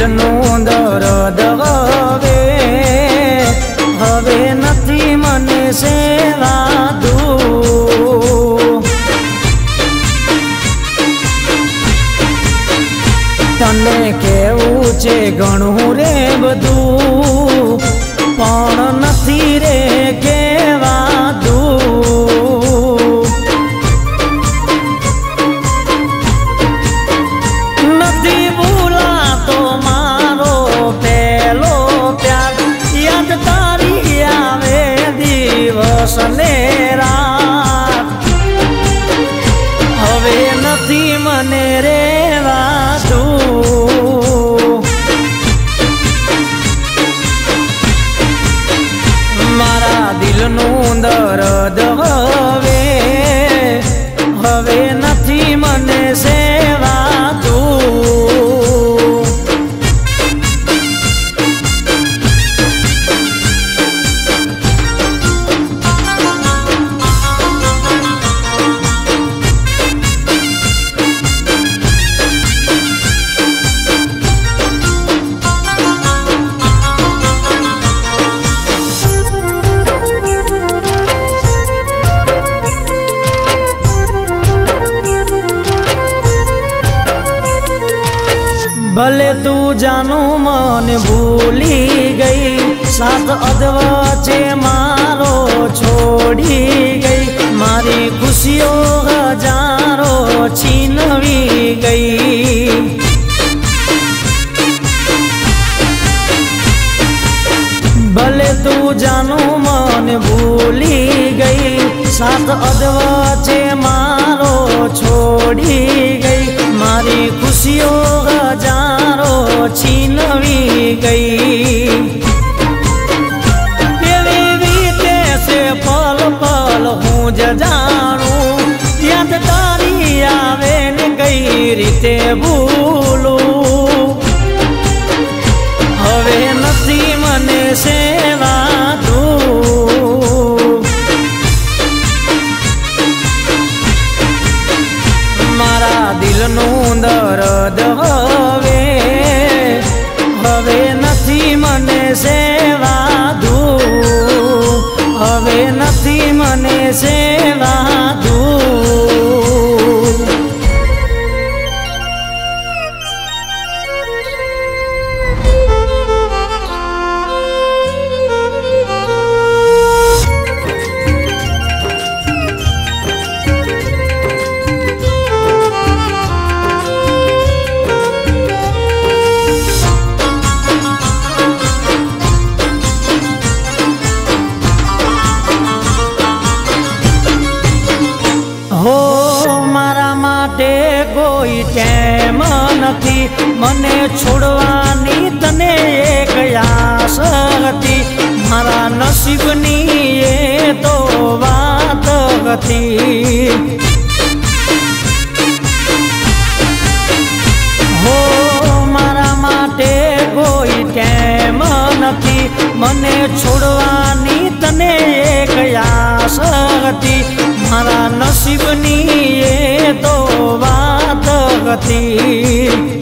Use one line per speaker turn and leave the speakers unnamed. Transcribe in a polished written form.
દિલનું દર્દ હવે હવે નથી મને સેવાતું તને કેવું છે ઘણું રે બધું પણ નથી રે કહેવાતું નથી ભૂલાતો મારો પહેલો પ્યાર યાદ તારી આવે દિવસ ને રાત હવે નથી મને રેવાતું મારા દિલનું દર્દ હવે હવે નથી મને સેવાતું भले तू जानो मन भूली गई साथ अधवच्चे मारो छोड़ी गई मारी खुशियों हजारों छीनवी गई भले तू जानो मन भूली गई साथ अधवच्चे मारो छोड़ी गई मारी खुशियों हजारों छीनवी गई तेरी बीते से पल पल हूँ जानू याद तारी आवे ने कई रीते भूलू हवे नथी मने सेवाતું मारा दिलનું दर्द હવે હવે નથી મને સેવાતું હવે નથી મને સેવાતું हो मारा माटे कोई टेम नथी मने छोड़वानी तने एक आस हती मारा नसीबनी ये तो बात हती हो मारा माटे कोई टेम नथी मने छोड़वानी तने एक आस हती मारा नसीबनी ये तो बात हती।